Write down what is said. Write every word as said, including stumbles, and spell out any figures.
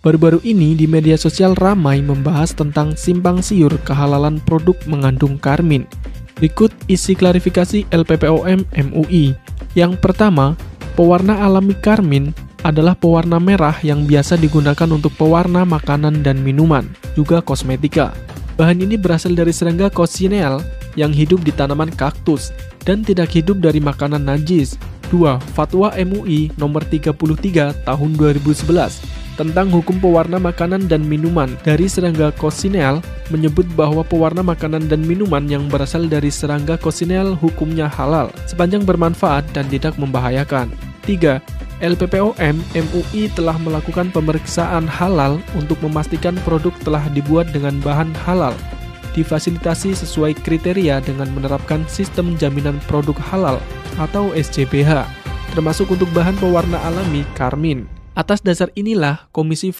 Baru-baru ini di media sosial ramai membahas tentang simpang siur kehalalan produk mengandung karmin. Berikut isi klarifikasi L P P O M M U I. Yang pertama, pewarna alami karmin adalah pewarna merah yang biasa digunakan untuk pewarna makanan dan minuman, juga kosmetika. Bahan ini berasal dari serangga coccinelle yang hidup di tanaman kaktus dan tidak hidup dari makanan najis. dua. Fatwa M U I nomor tiga puluh tiga tahun dua ribu sebelas tentang hukum pewarna makanan dan minuman dari serangga coccinelle menyebut bahwa pewarna makanan dan minuman yang berasal dari serangga coccinelle hukumnya halal sepanjang bermanfaat dan tidak membahayakan. tiga. L P P O M M U I telah melakukan pemeriksaan halal untuk memastikan produk telah dibuat dengan bahan halal, difasilitasi sesuai kriteria dengan menerapkan sistem jaminan produk halal atau S J B H, termasuk untuk bahan pewarna alami karmin. Atas dasar inilah, Komisi